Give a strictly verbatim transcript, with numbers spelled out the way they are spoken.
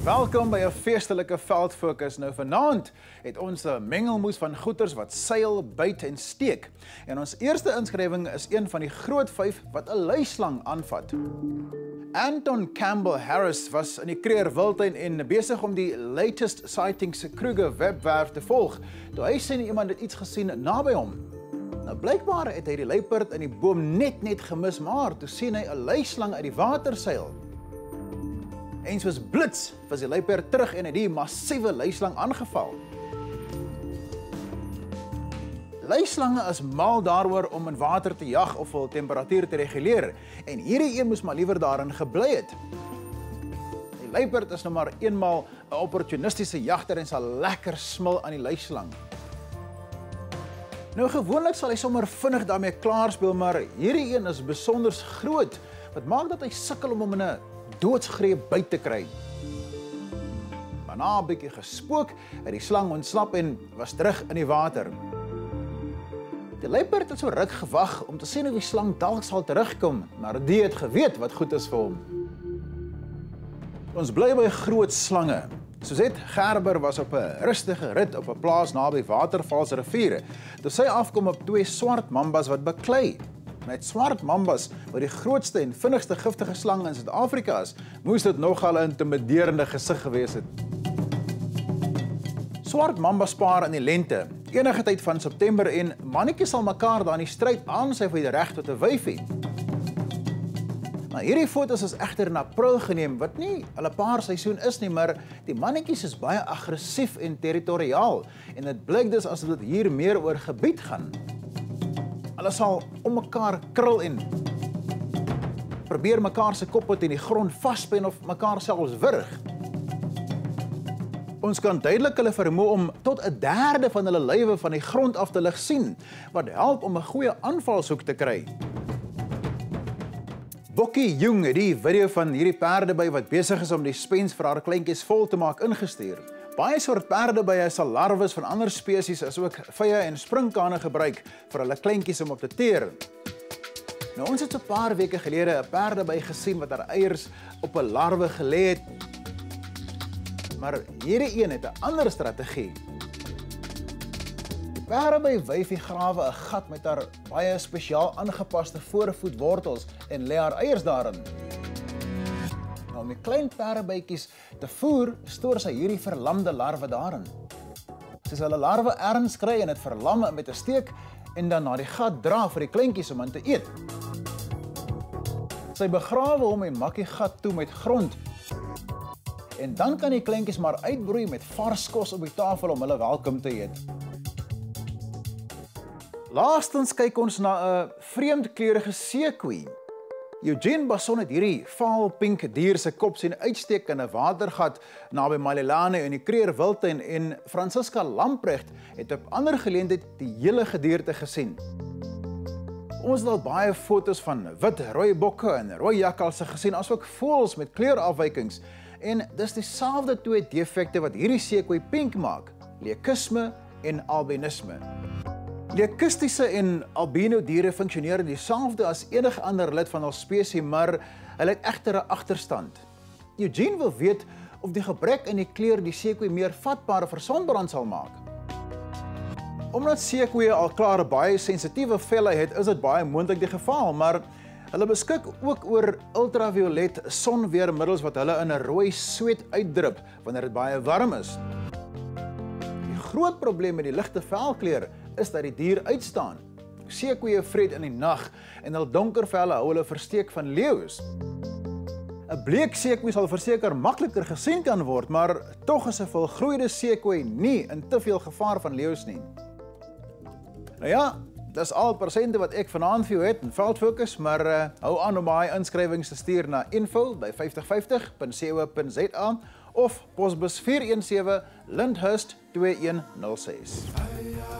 Welkom by 'n feestelike veldfokus. Nou vanaand het ons 'n mengelmoes van goeters wat seil, byt en steek. En ons eerste inskrywing is een van die groot vyf wat 'n luislang aanvat. Anton Campbell Harris was in die Kruger Wildtuin en besig om die latest sightings Kruger webwerf te volg, toe hy sien iemand het iets gesien naby hom. Nou blykbaar het hy die luiperd in die boom net net gemis, maar toe sien hy 'n luislang uit die water seil. En soos blits was die luiperd terug en het die massiewe luislang aangeval. Luislange is mal daaroor om in water te jag of hul temperatuur te reguleer, en hierdie een moes maar liewer daarin gebly het. Die luiperd is nou maar eenmaal 'n opportunistiese jagter en sal lekker smil aan die luislang. Nou gewoonlik sal hy sommer vinnig daarmee klaarspeel, maar hierdie een is besonder groot, wat maak dat hy sukkel om hom in 'n doodsgreep byt te kry. Maar na 'n bietjie gespook, het die slang ontsnap en was terug in die water. Die luiperd het so ruk gewag om te sien of die slang dalk sal terugkom, maar die het geweet wat goed is vir hom. Ons bly by groot slange. Suzette Gerber was op 'n rustige rit op 'n plaas naby Watervalsrivier, toe sy afkom op twee swart mambas wat beklei. Met swart mambas, wat die grootste en vinnigste giftige slang in Suid-Afrika is, moes dit nogal 'n intimiderende gesig gewees het. Swart mambas paar in die lente, enige tyd van September, en mannetjies sal mekaar daar in die stryd aansy vir die reg tot 'n wyfie. Nou, hierdie foto's is egter in April geneem, wat nie hulle paarseisoen is nie, maar die mannetjies is baie aggressief en territoriaal, en dit blyk dus asof dit hier meer oor gebied gaan. Hulle sal om mekaar krul en probeer mekaar se koppe teen die grond vaspen of mekaar selfs wurg. Ons kan duidelik hulle vermoë om tot 'n derde van hulle lywe van die grond af te lig sien, wat help om 'n goeie aanvalshoek te kry. Bokkie Jung het die video van hierdie perdeby wat besig is om die spens vir haar kleintjies vol te maak ingestuur. Baie soort perdebye sal larwes van ander spesies as ook vye en sprinkane gebruik vir hulle kleintjies om op te teer. Nou, ons het so 'n paar weke gelede 'n perdeby gesien wat haar eiers op 'n larwe gelê het. Maar hierdie een het 'n ander strategie. Die perdeby wyfie grawe 'n gat met haar baie spesiaal aangepaste voorvoetwortels en lê haar eiers daarin. Nou, om die klein perdebytjies te voer, stoor sy hierdie verlamde larwe daarin. Sy sal 'n larwe erns kry en dit verlam met 'n steek en dan na die gat dra vir die kleintjies om aan te eet. Sy begrawe hom en maak die gat toe met grond. En dan kan die kleintjies maar uitbroei met vars kos op die tafel om hulle welkom te eet. Laastens kyk ons na 'n vreemdkleurige seekoei. Eugene Basson het hierdie vaal pink dier se kop sien uitsteek in 'n watergat naby Malelane in die Kruger Wildtuin, en Francisca Lamprecht het op ander geleentheid die hele gedierte gesien. Ons het al baie foto's van wit rooibokke en rooi jakkalse gesien, asook voëls met kleurafwykings, en dis dieselfde twee defekte wat hierdie seekoei pink maak: leukisme en albinisme. Leukistiese en albino diere funksioneer dieselfde as enige ander lid van hul spesies, maar hulle het egter 'n agterstand. Eugene wil weet of die gebrek in die kleur die seekoei meer vatbaar vir sonbrand sal maak. Omdat seekoeie al klaar baie sensitiewe velle het, is dit baie moontlik die geval, maar hulle beskik ook oor ultraviolet sonweermiddels wat hulle in 'n rooi sweet uitdrup wanneer dit baie warm is. Die groot probleem met die ligte velkleur is dat die dier uitstaan. Seekoeie vreet in die nag en hul donker velle hou hulle versteek van leeu's. 'n Bleek seekoei sal verseker makliker gesien kan word, maar tog is 'n volgroeide seekoei nie in te veel gevaar van leeu's nie. Nou ja, dis al persente wat ek vanaand vir jou het in Veldfokus, maar uh, hou aan om baie inskrywings te stuur na info by vyftig vyftig punt co punt za of posbus vier een sewe Lyndhurst twee een nul ses.